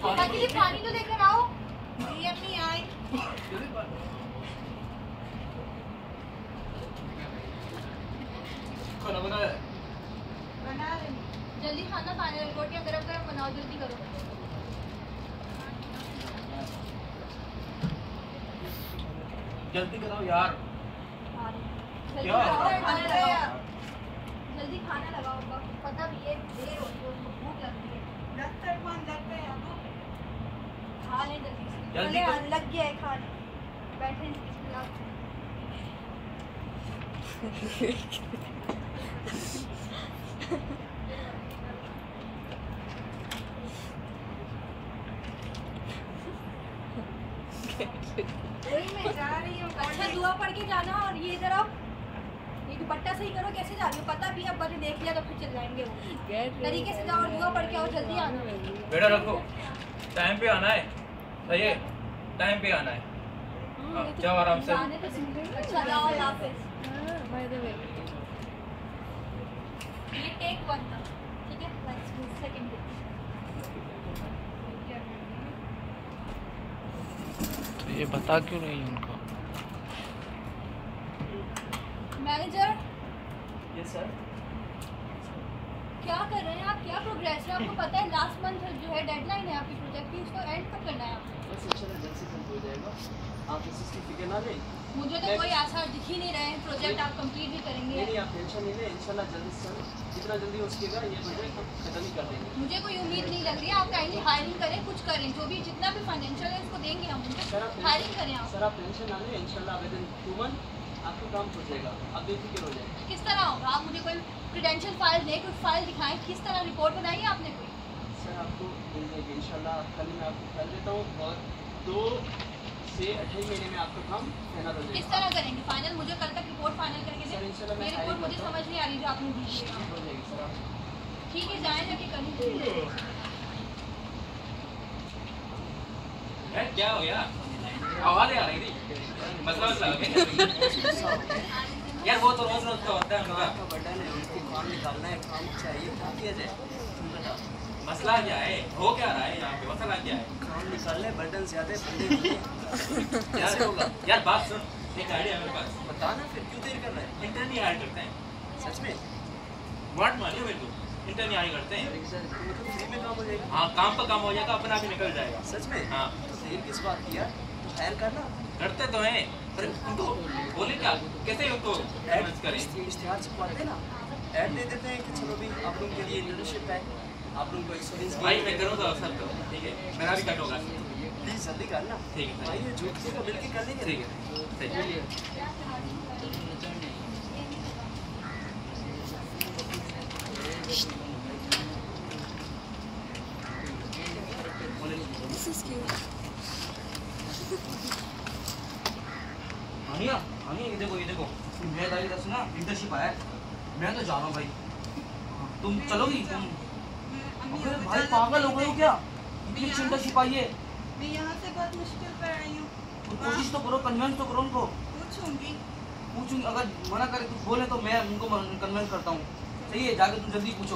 पानी तो लेकर आओ। अम्मी आई। खाना बनाया? बना रही। जल्दी खाना खाने, रोटियां गरम गरम बनाओ, जल्दी करो। जल्दी कराओ यार। जल्दी खाना लगाओ, पता भी है देर होती है, उसको भूख लगती है। दफ्तर बंद लगते हैं अब। खा लें जल्दी से। जल्दी कर। लग गया है खाने, बैठे हैं बिस्मिल्लाह। वही मैं जा रही हूँ। अच्छा दुआ पढ़ के जाना। और ये इधर आओ, ये दुपट्टा सही करो, कैसे जा रही हो? पता भी अब्बा ने देख लिया तो फिर चल जाएंगे वो। तरीके से जाओ और दुआ पढ़ के आओ, जल्दी आना। बेटा रखो, टाइम पे आना है। सही है, टाइम पे आना है। जाओ आराम से। अच्छा जाओ, अल्लाह हाफिज़। ये टेक 1 था, ठीक है? सेकंड ये बता क्यों नहीं उनको? Manager yes sir. क्या कर रहे हैं आप? क्या प्रोग्रेस है? आपको पता है लास्ट मंथ जो है डेडलाइन है आपकी प्रोजेक्ट की, उसको एंड कब करना है आपको? बस इंशाल्लाह जल्द से जल्द हो जाएगा। आप इसकी फिक्र ना लें। मुझे तो कोई आसार दिख ही नहीं रहे हैं। प्रोजेक्ट आप कंप्लीट भी करेंगे? नहीं आप टेंशन नहीं लें, इंशाल्लाह जल्दी से जल्द जितना जल्दी हो सकेगा ये प्रोजेक्ट हम खत्म ही कर देंगे। मुझे कोई उम्मीद नहीं लग रही है। आप काइंडली हायरिंग करें, कुछ करें, जो भी जितना भी फाइनेंशियल है उसको देंगे हम, हायरिंग करें आप। सर आप टेंशन ना लें, इंशाल्लाह विदिन 2 मंथ आपका काम हो जाएगा। आप बेफिक्र हो जाएगा। किस तरह होगा? आप मुझे कोई क्रेडेंशियल फाइल दें, कोई फाइल दिखाएं, किस तरह रिपोर्ट बनाई है आपने कोई? सर आपको मिल जाएगी इंशाल्लाह। कल मैं आपको कर देता हूँ और 2 से 28 महीने में आपका काम फाइनल हो किस जाएगा। तरह करेंगे फाइनल? मुझे कल तक रिपोर्ट फाइनल करके सर इंशाल्लाह दें। मैं ये रिपोर्ट मुझे हायरिंग समझ नहीं आ रही जो आपने दी है। हो जाएगी सर। आप ठीक है, जाएं जाके करें। क्या हो गया? आवाज आ रही थी। मसला आ गया यार। वो तो रोज रोज का होता है उनका। आपका बर्डन है, उनको काम निकालना है, काम चाहिए, क्या किया जाए? बता मसला क्या है? हो क्या रहा है यहाँ पे? मसला क्या है? काम निकालने बर्डन ज्यादा बंदे कैसे होगा? यार बात सुन, एक आइडिया है मेरे पास। बताना फिर क्यों देर कर रहा है? इंटर्न ही हायर करते हैं। सच में? व्हाट मानियो मेरे को, इंटर्न ही हायर करते हैं। सर मतलब फ्री में काम हो जाएगा? हाँ, काम पर काम हो जाएगा, अपना भी निकल जाएगा। सच में? हाँ तो देर किस बात की यार? तो हायर करना। करते तो हैं, पर उनको बोले क्या, कैसे उनको मैनेज करें? इश्तिहार छपवाते ना, ऐड दे देते हैं कि चलो भी आप लोगों के लिए इंटर्नशिप है, आप लोगों को एक्सपीरियंस भाई मैं करूँगा अवसर तो, ठीक है, मेरा भी कट होगा। प्लीज जल्दी करना। ठीक है भाई ये झूठ का मिल के कर लेंगे। ठीक है, सही है। हानिया, हानिया ये देखो मैं दाई दस ना इंटर्नशिप आया है। मैं तो जा रहा हूँ भाई। तुम चलोगी? तुम अबे भाई पागल हो गए हो क्या? इतनी इंटर्नशिप आई है। मैं यहाँ से बहुत मुश्किल पर आई हूँ। तो कोशिश तो करो, कन्विंस तो करो उनको। पूछूंगी। अगर मना करे तो बोले तो मैं उनको कन्विंस करता हूँ। सही है, जाके तुम जल्दी पूछो।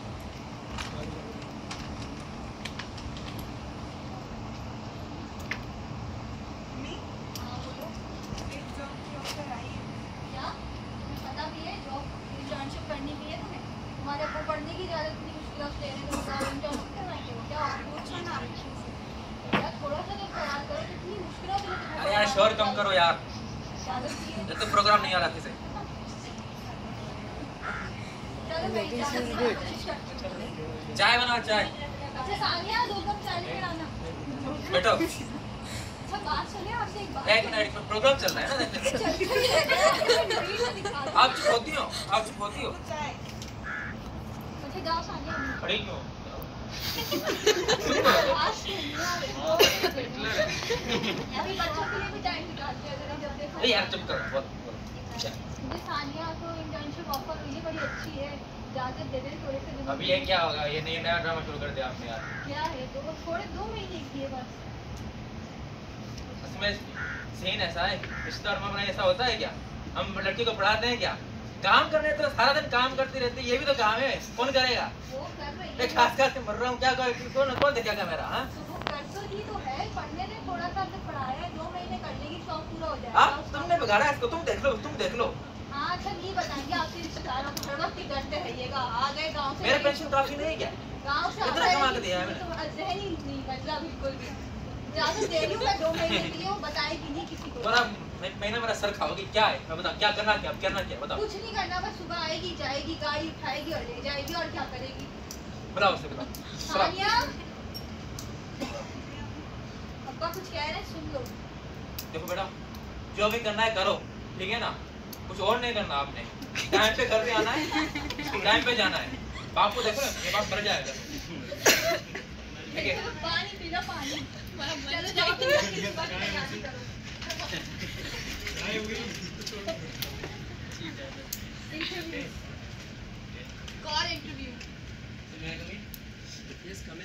पढ़ने की इजाजत नहीं, मुश्किल से इंटर्नशिप करवाएंगे वो क्या? पूछो ना यार, थोड़ा सा तो ख्याल करो, कितनी मुश्किलों से। अरे यार शोर कम करो यार, ये तो प्रोग्राम नहीं आ रहा किसे। चाय बनाओ, चाय। अच्छा सानिया, 2 कप चाय लेकर आना। बैठो। अच्छा बात सुनिए आपसे एक बात। एक मिनट, प्रोग्राम चल रहा है ना। आप चुप होती हो? आप चुप होती हो? अच्छा जाओ सानिया। खड़ी क्यों? अभी बच्चों के लिए भी टाइम निकालते हैं अगर हम जब देखो। यार चुप करो, बहुत मुझे सानिया को इंटर्नशिप ऑफर हुई है, बड़ी अच्छी है, इजाजत दे दे थोड़े से दिनों। अभी ये क्या होगा? ये नया ड्रामा शुरू कर दिया आपने यार। क्या है? तो वो थोड़े 2 महीने की है बस। इसमें सीन ऐसा है, रिश्ता और मामला ऐसा होता है क्या? हम लड़की को पढ़ाते हैं क्या? काम करने तो सारा दिन काम करती रहती है, ये भी तो काम है, कौन करेगा? वो कर रही मैं है। खास करके मर रहा हूँ, क्या कौन देखेगा मेरा? हाँ सुबह ही तो है, पढ़ने में थोड़ा सा हमने पढ़ाया है, 2 महीने कर लेगी, शौक पूरा हो जाएगा। आप तुमने बिगाड़ा इसको, तुम देख लो। हाँ अच्छा नहीं बताएंगे आपके रिश्तेदारों को, हर वक्त ही डरते रहिएगा। आ गए गाँव से, मेरा पेंशन काफी नहीं क्या? गाँव से कितना कमा के दिया है मैंने? तो ज़हन ही नहीं बदला बिल्कुल भी। इजाज़त दे रही हूँ मैं 2 महीने के लिए, वो बताएगी नहीं किसी को। बड़ा महीना मेरा सर खाओगी क्या है? मैं बता क्या करना क्या बताओ। कुछ नहीं करना, बस सुबह आएगी जाएगी, गाड़ी उठाएगी और ले जाएगी, और क्या करेगी। बताओ उसे बताओ। सानिया, अब्बा कुछ कह रहे हैं, सुन लो। देखो बेटा, जो भी करना है करो, ठीक है ना? कुछ और नहीं करना आपने। टाइम पे घर पे आना है, टाइम पे जाना है। बाप को देखो ना, ये बाप मर जाएगा। ठीक है? पानी पी लो, पानी। चलो जाओ, तैयारी करो। Call interview. Yes, come in.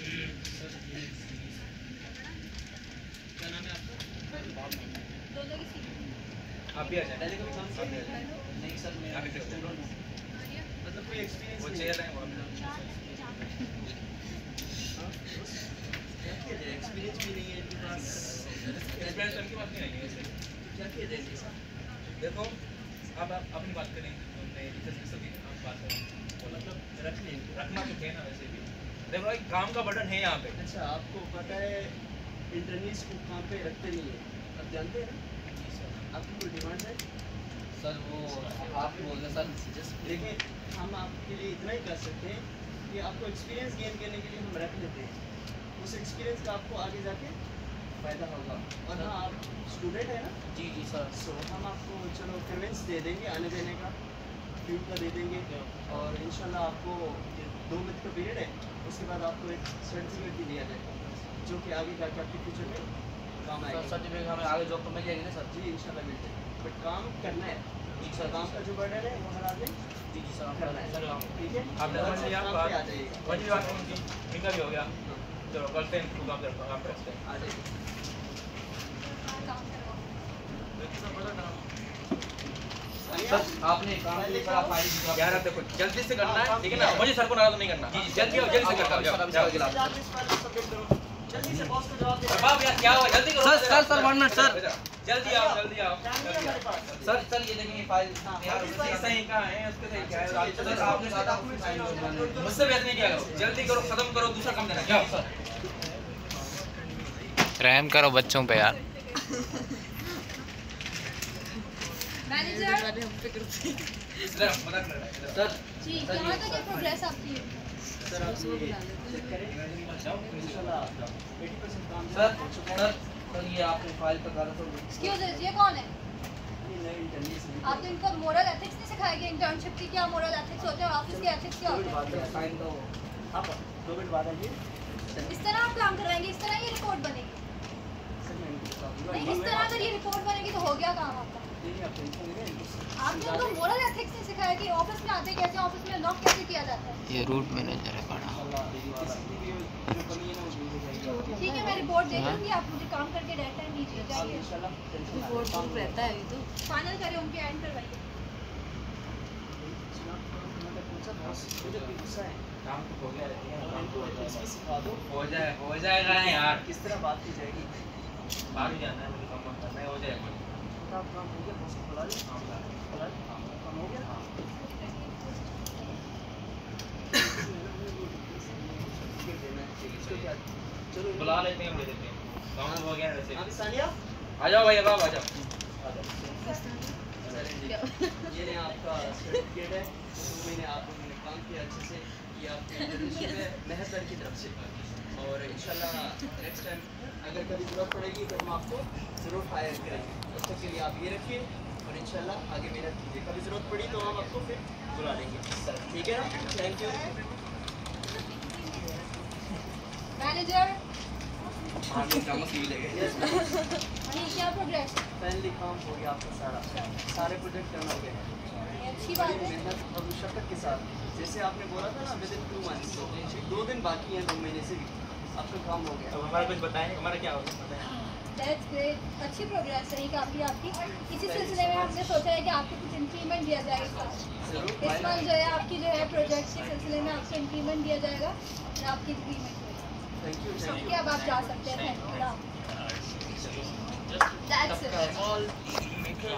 क्या नाम है आपका? दोनों की सीट। आप भी आ जाए। पहले कभी काम किया है? नहीं सर, मैं अभी तक मतलब कोई एक्सपीरियंस वो नहीं चेयर है वो क्या किया जाए? एक्सपीरियंस भी नहीं है इनके पास। एक्सपीरियंस उनके पास नहीं है। क्या किया जाए इसके साथ? देखो अब आप अपनी बात करें, हमने इधर से हम बात करें, मतलब रखने इनको। रखना तो है ना वैसे भी। देखो एक काम का बटन है यहाँ पे। अच्छा, आपको पता है इंटरनेट को काम पे रखते नहीं है, आप जानते हैं ना? आपकी कोई डिमांड है? सर वो आप बोल रहे सर, लेकिन हम आपके लिए इतना ही कर सकते हैं कि आपको एक्सपीरियंस गेन करने के लिए हम रख लेते हैं। उस एक्सपीरियंस का आपको आगे जाके फ़ायदा होगा। और हाँ, आप स्टूडेंट है ना? जी जी सर। सो हम आपको चलो कन्वेंस दे देंगे आने जाने का, फ्यूल का दे देंगे, और इंशाल्लाह आपको 2 मंथ का पीरियड है, उसके बाद आपको एक सर्टिफिकेट भी दिया जाएगा जो कि आगे जाके आपके फ्यूचर में काम आएगा। सर्टिफिकेट हमें आगे जॉब तो मिल जाएगी ना सर? जी इंशाल्लाह मिल जाएगा, बट काम करना है। जी सर। काम का जो बर्डन है वो हर आदमी जी जी सर, करना है, ठीक है? आपने समझ लिया? काम पे आ जाइएगा, वही बात उनकी इनका भी हो गया। चलो कल से इनको काम करते हैं। आ जाइए। काम करवाओ। सर आपने काम के ऊपर आप फाइल भिजवा- यार देखो जल्दी से करना है, ठीक है ना? मुझे सर को नाराज नहीं करना। जल्दी आओ, जल्दी से करता हूँ। सर, अभी सर गिला। जल्दी से बॉस को जवाब दे। बाप यार क्या हुआ? जल्दी करो। Sir, sir, sir, 1 minute, sir. जल्दी आओ, जल्दी आओ। टाइम नहीं है हमारे पास। सर सर ये देखिए ये फाइल यार उसके सही कहाँ है? उसके सही क्या है? सर आपने कहा था आपने साइन करवाने हैं। मुझसे बहस नहीं किया करो। जल्दी करो, खत्म करो, दूसरा काम देना। क्या सर? रहम करो बच्चों पे यार। मैनेजर इधर मदद कर रहा है। सर जी, सर, कहाँ ये- तक ये प्रोग्रेस आपकी? सर आप ये चेक करें, इंशाल्लाह आपका 80% काम सर हो चुका है। सर सर ये आपने फाइल का कागज तो एक्सक्यूज ये कौन है? ये नए इंटरनेट से आपने इनको मोरल एथिक्स नहीं सिखाया कि इंटर्नशिप की क्या मोरल एथिक्स होते हैं और ऑफिस के एथिक्स क्या होते हैं? साइन तो आप 2 मिनट बाद आइए। इस तरह आप काम करवाएंगे, इस तरह ये रिपोर्ट बनेगी। सर मैं इनको बताऊंगा। नहीं, इस तरह अगर ये रिपोर्ट बनेगी तो हो गया काम आपका। नहीं आप टेंशन नहीं लें। आपने उनको मोरल एथिक्स नहीं सिखाया कि ऑफिस में आते कैसे, ऑफिस में लॉक कैसे किया जाता है। ये रूट मैनेजर है बड़ा। किसी की भी जो कमी है ना वो दूर हो जाएगी आपकी। ठीक है, मैं रिपोर्ट दे दूँगी, आप मुझे काम करके डेड टाइम दीजिए। आप जाइए इंशाल्लाह टेंशन ना रिपोर्ट लें। प्रूफ रहता है ये तो। फाइनल करें, उनके एंड करवाइए। सुना, मैंने पूछा बॉस मुझे भी गुस्सा है। काम तो हो गया है। इनको एथिक्स भी सिखा दो, हो जाएगा यार। किस तरह बात की जाएगी। बाहर ही जाना है, मुझे काम करना है, हो जाएगा। छोटा काम हो गया, बॉस को बुला लीजिए। बुला लीजिए। काम हो गया। सर्टिफिकेट देना है। इसको क्या चलो बुला लेते हैं, ले लेते हैं। काम तो हो गया है वैसे। हाँ सानिया आ जाओ भाई, अब आप आ जाओ। ये ने आपका सर्टिफिकेट है। 2 महीने आप लोगों ने काम किया अच्छे से, ये आपके इंटर्नशिप है महज सर की तरफ से, और इंशाल्लाह नेक्स्ट टाइम अगर कभी ज़रूरत पड़ेगी तो हम आपको ज़रूर हायर करेंगे। तब तक के लिए आप ये रखिए और इंशाल्लाह आगे मेहनत कीजिए। कभी ज़रूरत पड़ी तो हम आपको फिर बुला लेंगे। ठीक है ना? Thank you. मैनेजर यस नहीं, क्या प्रोग्रेस? फाइनली काम हो गया आपका सारे प्रोजेक्ट टर्न हो गए हैं। ये अच्छी बात है। मेहनत और मुशक्कत के साथ, जैसे आपने बोला था ना विदिन 2 मंथ्स, 2 दिन बाकी हैं 2 महीने से भी आपका काम हो गया। अब हमारा कुछ बताएं, हमारा क्या होगा बताएं। दैट्स ग्रेट, अच्छी प्रोग्रेस रही काफ़ी आपकी। इसी सिलसिले में हमने सोचा है कि आपको कुछ इंक्रीमेंट दिया जाएगा इस साल। ज़रूर इस मंथ जो है आपकी जो है प्रोजेक्ट के सिलसिले में आपको इंक्रीमेंट दिया जाएगा और आपकी इंक्रीमेंट होगी। थैंक यू ठीक है, अब आप जा सकते हैं। That's it.